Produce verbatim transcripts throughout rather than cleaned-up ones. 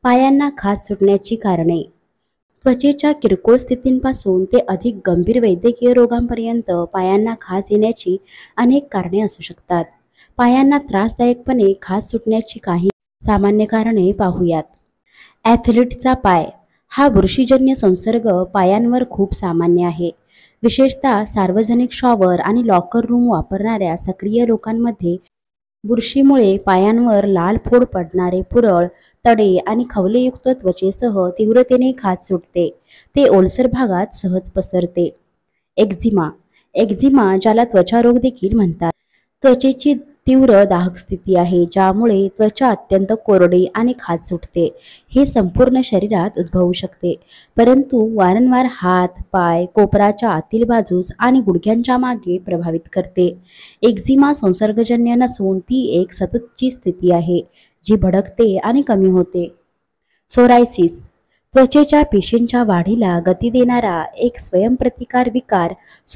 पायांना खाज सुटण्याची कारणे. त्वचेच्या किरकोळ स्थितींपासून ते अधिक गंभीर वैद्यकीय रोगांपर्यंत पायांना खाज येण्याची अनेक कारणे असू शकतात. पायांना त्रासदायकपणे खाज सुटण्याची काही सामान्य कारणे पाहूयात. ॲथलीटचा पाय हा बुरशीजन्य संसर्ग पायांवर खूप सामान्य आहे. विशेषतः सार्वजनिक शॉवर आणि लॉकर रूम वापरणाऱ्या सक्रिय लोकांमध्ये बुरशीमुळे पायांवर लाल फोड पडणारे, पुरळ, तडे आणि खवलेयुक्त त्वचेसह तीव्रतेने खाज सुटते. ते ओलसर भागात सहज पसरते. एक्झिमा एक्झिमा ज्याला त्वचारोग देखील म्हणतात, त्वचेची तीव्र दाहक स्थिती आहे ज्यामुळे त्वचा अत्यंत कोरडी आणि खाज सुटते. हे संपूर्ण शरीरात उद्भवू शकते, परंतु वारंवार हात, पाय, कोपराच्या आतील बाजूस आणि गुडघ्यांच्या मागे प्रभावित करते. एक्झिमा संसर्गजन्य नसून ती एक सततची स्थिती आहे जी भडकते आणि कमी होते. सोरायसिस त्वचेच्या पेशींच्या वाढीला गती देणारा एक स्वयंप्रतिकार विकार.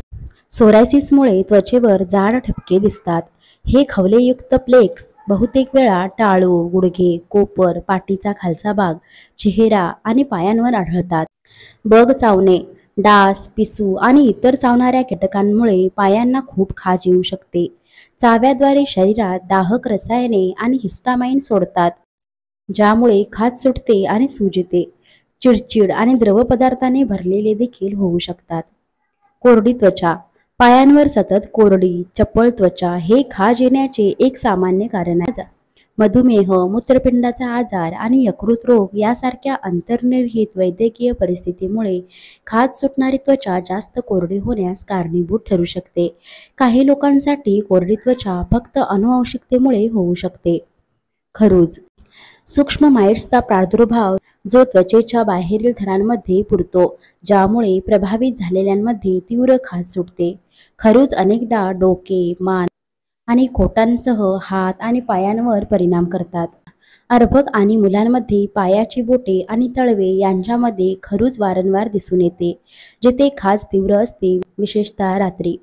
सोरायसिसमुळे त्वचेवर जाड ठपके दिसतात. हे खवलेयुक्त प्लेक्स बहुतेक वेळा टाळू, गुडघे, कोपर, पाठीचा खालचा भाग, चेहरा आणि पायांवर आढळतात. बग चावणे, डास, पिसू आणि इतर चावणाऱ्या कीटकांमुळे पायांना खूप खाज येऊ शकते. चाव्याद्वारे शरीरात दाहक रसायने आणि हिस्टामाइन सोडतात, ज्यामुळे खाज सुटते आणि सूज येते. चिडचिड आणि द्रवपदार्थाने भरलेले देखील होऊ शकतात. कोरडी त्वचा पायांवर सतत कोरडी, चपळ त्वचा हे खाज येण्याचे एक सामान्य कारण आहे. मधुमेह, मूत्रपिंडाचा आजार आणि यकृत रोग यासारख्या अंतर्निहित वैद्यकीय परिस्थितीमुळे खाज सुटणारी त्वचा जास्त कोरडी होण्यास कारणीभूत ठरू शकते. काही लोकांसाठी कोरडी त्वचा फक्त अनुवंशिकतेमुळे होऊ शकते. खरूज सूक्ष्म माइट्सचा प्रादुर्भाव जो त्वचेच्या बाहेरील थरांमध्ये पुरतो, ज्यामुळे प्रभावित झालेल्यांमध्ये तीव्र खाज सुटते. खरूज अनेकदा डोके, मान आणि खोटांसह हात आणि पायांवर परिणाम करतात. अर्भक आणि मुलांमध्ये पायाची बोटे आणि तळवे यांच्यामध्ये खरूज वारंवार दिसून येते, जेथे खाज तीव्र असते, विशेषतः रात्री.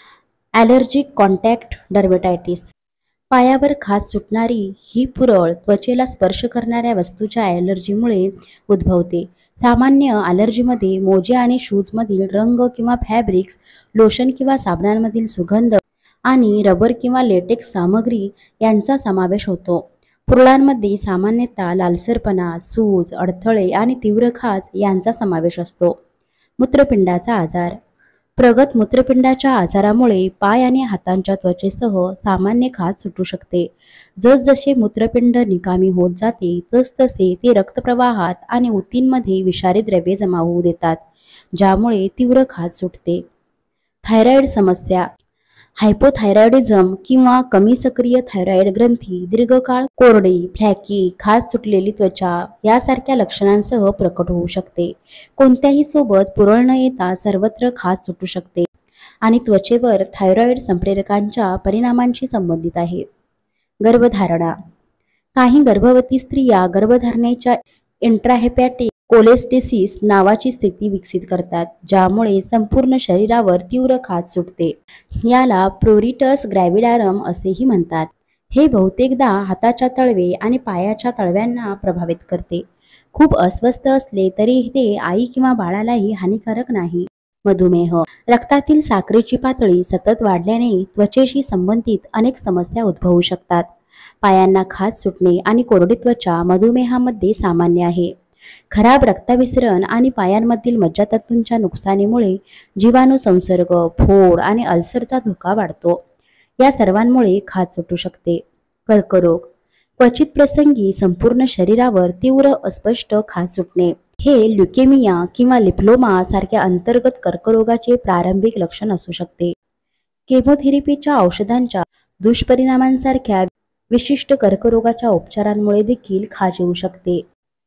ॲलर्जिक कॉन्टॅक्ट डर्मेटायटिस पायावर खाज सुटणारी ही पुरळ त्वचेला स्पर्श करणाऱ्या वस्तूच्या ॲलर्जीमुळे उद्भवते. सामान्य ॲलर्जीमध्ये मोजे आणि शूजमधील रंग किंवा फॅब्रिक्स, लोशन किंवा साबणांमधील सुगंध आणि रबर किंवा लेटेक्स सामग्री यांचा समावेश होतो. पुरळांमध्ये सामान्यतः लालसरपणा, सूज, अडथळे आणि तीव्र खाज यांचा समावेश असतो. मूत्रपिंडाचा आजार प्रगत मूत्रपिंडाच्या आजारामुळे पाय आणि हातांच्या त्वचेसह सामान्य खाज सुटू शकते. जसजसे मूत्रपिंड निकामी होत जाते तसतसे ते रक्तप्रवाहात आणि ऊतींमध्ये विषारी द्रव्ये जमा होऊ देतात, ज्यामुळे तीव्र खाज सुटते. थायरॉइड समस्या हायपोथायरॉइडिझम किंवा कमी सक्रिय थायरॉइड ग्रंथी दीर्घकाळ कोरडी, फ्लॅकी, खाज सुटलेली त्वचा यासारख्या लक्षणांसह प्रकट होऊ शकते. कोणत्याही सोबत पुरळ न येता सर्वत्र खाज सुटू शकते आणि त्वचेवर थायरॉइड संप्रेरकांच्या परिणामांशी संबंधित आहे. गर्भधारणा काही गर्भवती स्त्रिया गर्भधारणेच्या इंट्राहेपॅटिक कोलेस्टेसिस नावाची स्थिती विकसित करतात, ज्यामुळे संपूर्ण शरीरावर तीव्र खाज सुटते. याला प्रोरिटस ग्रॅव्हिडारम असेही म्हणतात. हे बहुतेकदा हाताच्या तळवे आणि पायाच्या तळव्यांना प्रभावित करते. खूप अस्वस्थ असले तरी ते आई किंवा बाळालाही हानिकारक नाही. मधुमेह रक्तातील साखरेची पातळी सतत वाढल्याने त्वचेशी संबंधित अनेक समस्या उद्भवू शकतात. पायांना खाज सुटणे आणि कोरडी त्वचा मधुमेहामध्ये सामान्य आहे. खराब रक्ताभिसरण आणि पायांमधील मज्जातंतूंच्या नुकसानीमुळे जीवाणू संसर्ग, फोड आणि अल्सरचा धोका वाढतो. या सर्वांमुळे खाज सुटू शकते. कर्करोग क्वचित प्रसंगी संपूर्ण शरीरावर तीव्र अस्पष्ट खाज सुटणे हे ल्युकेमिया किंवा लिम्फोमा सारख्या अंतर्गत कर्करोगाचे प्रारंभिक लक्षण असू शकते. केमोथेरपीच्या औषधांच्या दुष्परिणामांसारख्या विशिष्ट कर्करोगाच्या उपचारांमुळे देखील खाज येऊ शकते.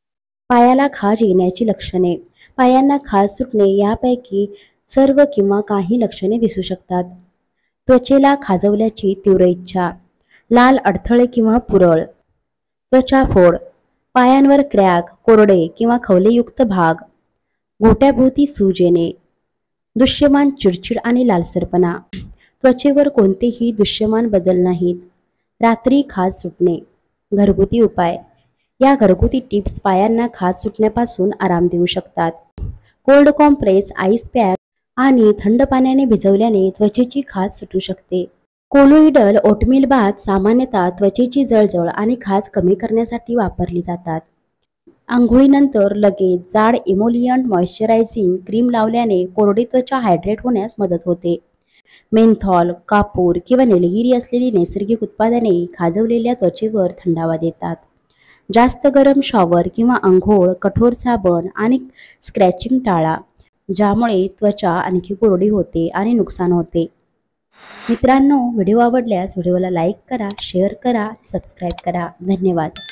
पायाला खाज येण्याची लक्षणे पायांना खाज सुटणे यापैकी सर्व किंवा काही लक्षणे दिसू शकतात. त्वचेला खाजवल्याची तीव्र इच्छा, लाल अडथळे किंवा पुरळ, त्वचा फोड, पायांवर क्रॅक, कोरडे किंवा खवलेयुक्त भाग, घोट्याभोवती सूज येणे, दृश्यमान चिडचिड आणि लालसरपणा, त्वचेवर कोणतेही दृश्यमान बदल नाहीत, रात्री खाज सुटणे. घरगुती उपाय या घरगुती टिप्स पायांना खाज सुटण्यापासून आराम देऊ शकतात. कोल्ड कॉम्प्रेस, आईस पॅक आणि थंड पाण्याने भिजवल्याने त्वचेची खाज सुटू शकते. कोलोइडल ओटमील बाथ सामान्यतः त्वचेची जळजळ आणि खाज कमी करण्यासाठी वापरली जातात. आंघोळीनंतर लगेच जाड इमोलियंट मॉइश्चरायझिंग क्रीम लावल्याने कोरडी त्वचा हायड्रेट होण्यास मदत होते. मेंथॉल, कापूर किंवा निलगिरी असलेली नैसर्गिक उत्पादने खाजवलेल्या त्वचेवर थंडावा देतात. जास्त गरम शॉवर किंवा अंघोळ, कठोर साबण आणि स्क्रॅचिंग टाळा, ज्यामुळे त्वचा आणखी कोरडी होते आणि नुकसान होते. मित्रांनो, व्हिडिओ आवडल्यास व्हिडिओला लाईक करा, शेअर करा, सबस्क्राईब करा. धन्यवाद.